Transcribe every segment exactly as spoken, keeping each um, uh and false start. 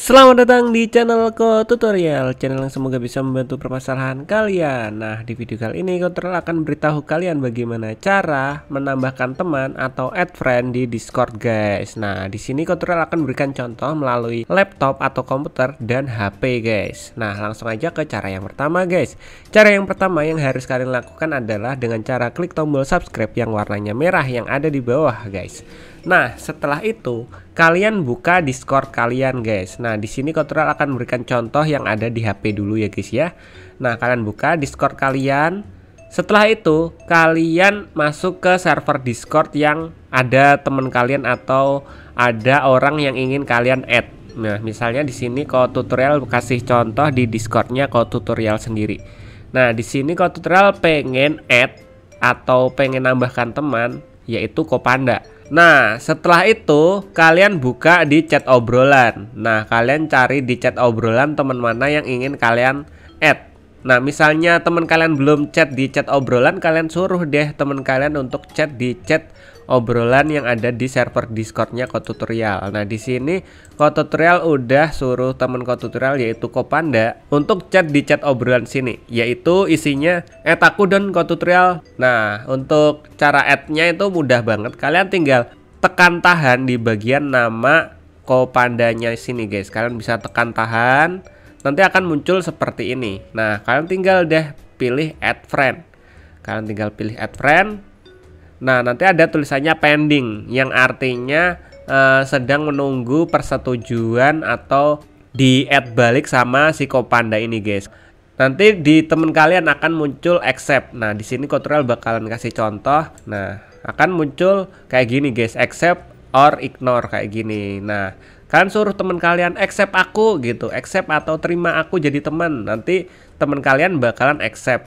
Selamat datang di channel Ko Tutorial, channel yang semoga bisa membantu permasalahan kalian. Nah, di video kali ini Ko Tutorial akan beritahu kalian bagaimana cara menambahkan teman atau add friend di Discord, guys. Nah, di sini Ko Tutorial akan berikan contoh melalui laptop atau komputer dan H P, guys. Nah, langsung aja ke cara yang pertama, guys. Cara yang pertama yang harus kalian lakukan adalah dengan cara klik tombol subscribe yang warnanya merah yang ada di bawah, guys. Nah, setelah itu kalian buka Discord kalian, guys. Nah, di sini Ko Tutorial akan memberikan contoh yang ada di H P dulu ya, guys ya. Nah, kalian buka Discord kalian. Setelah itu kalian masuk ke server Discord yang ada teman kalian atau ada orang yang ingin kalian add. Nah, misalnya di sini Ko Tutorial kasih contoh di Discordnya Ko Tutorial sendiri. Nah, di sini Ko Tutorial pengen add atau pengen nambahkan teman, yaitu Kopanda. Nah, setelah itu kalian buka di chat obrolan. Nah, kalian cari di chat obrolan teman mana yang ingin kalian add. Nah, misalnya teman kalian belum chat di chat obrolan, kalian suruh deh teman kalian untuk chat di chat obrolan yang ada di server Discordnya Ko Tutorial. Nah, di sini Ko Tutorial udah suruh teman Ko Tutorial yaitu Kopanda untuk chat di chat obrolan sini, yaitu isinya add aku dan Ko Tutorial. Nah, untuk cara add-nya itu mudah banget. Kalian tinggal tekan tahan di bagian nama Kopandanya sini, guys. Kalian bisa tekan tahan, nanti akan muncul seperti ini. Nah, kalian tinggal deh pilih add friend. Kalian tinggal pilih add friend. Nah, nanti ada tulisannya pending, yang artinya uh, sedang menunggu persetujuan atau di add balik sama si Kopanda ini, guys. Nanti di temen kalian akan muncul accept. Nah, di sini Ko Tutorial bakalan kasih contoh. Nah, akan muncul kayak gini, guys, accept or ignore kayak gini. Nah, kalian suruh teman kalian accept aku gitu, accept atau terima aku jadi teman. Nanti teman kalian bakalan accept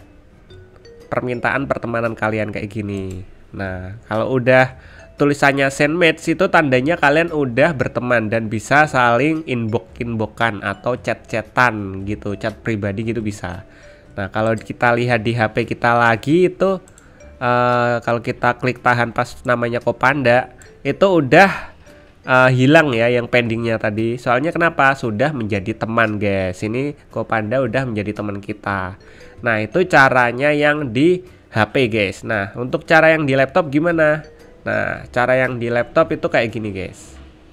permintaan pertemanan kalian kayak gini. Nah, kalau udah tulisannya send match itu tandanya kalian udah berteman dan bisa saling inbox-inboxan atau chat-chatan gitu, chat pribadi gitu bisa. Nah, kalau kita lihat di H P kita lagi itu uh, kalau kita klik tahan pas namanya Kopanda itu udah uh, hilang ya yang pendingnya tadi. Soalnya kenapa? Sudah menjadi teman, guys. Ini Kopanda udah menjadi teman kita. Nah, itu caranya yang di H P, guys. Nah, untuk cara yang di laptop gimana? Nah, cara yang di laptop itu kayak gini, guys.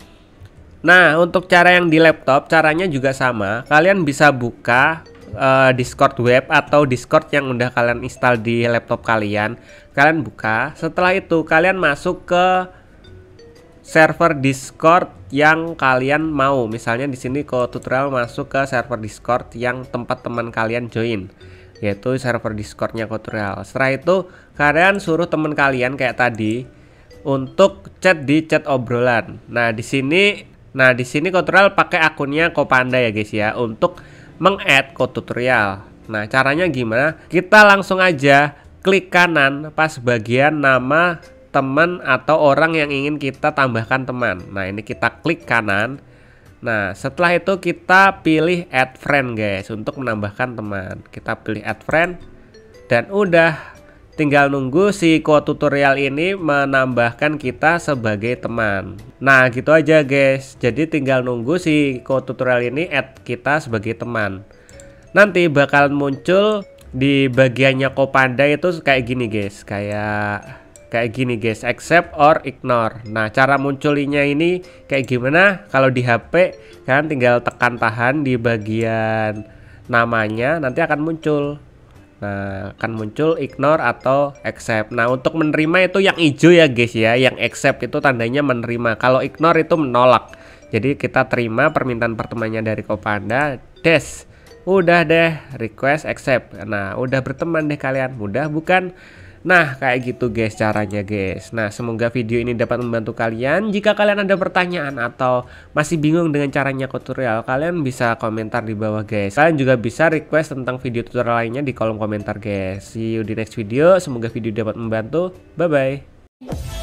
Nah, untuk cara yang di laptop caranya juga sama. Kalian bisa buka uh, Discord web atau Discord yang udah kalian install di laptop kalian. Kalian buka. Setelah itu kalian masuk ke server Discord yang kalian mau. Misalnya di sini Ko Tutorial masuk ke server Discord yang tempat teman kalian join, yaitu server Discordnya Ko Tutorial. Setelah itu kalian suruh teman kalian kayak tadi untuk chat di chat obrolan. Nah, di sini nah di sini Ko Tutorial pakai akunnya Kopanda ya, guys ya, untuk meng-add Ko Tutorial. Nah, caranya gimana? Kita langsung aja klik kanan pas bagian nama teman atau orang yang ingin kita tambahkan teman. Nah, ini kita klik kanan. Nah, setelah itu kita pilih add friend, guys, untuk menambahkan teman. Kita pilih add friend dan udah tinggal nunggu si Ko Tutorial ini menambahkan kita sebagai teman. Nah, gitu aja, guys. Jadi tinggal nunggu si Ko Tutorial ini add kita sebagai teman. Nanti bakalan muncul di bagiannya Kopanda itu kayak gini, guys. Kayak Kayak gini, guys, accept or ignore. Nah, cara munculinya ini kayak gimana? Kalau di H P kalian tinggal tekan tahan di bagian namanya, nanti akan muncul. Nah, akan muncul ignore atau accept. Nah, untuk menerima itu yang hijau ya, guys ya. Yang accept itu tandanya menerima. Kalau ignore itu menolak. Jadi kita terima permintaan pertemanannya dari Kopanda. Des, udah deh, request accept. Nah, udah berteman deh kalian. Mudah bukan? Nah, kayak gitu, guys, caranya, guys. Nah, semoga video ini dapat membantu kalian. Jika kalian ada pertanyaan atau masih bingung dengan caranya Ko Tutorial, kalian bisa komentar di bawah, guys. Kalian juga bisa request tentang video tutorial lainnya di kolom komentar, guys. See you di next video. Semoga video dapat membantu. Bye-bye.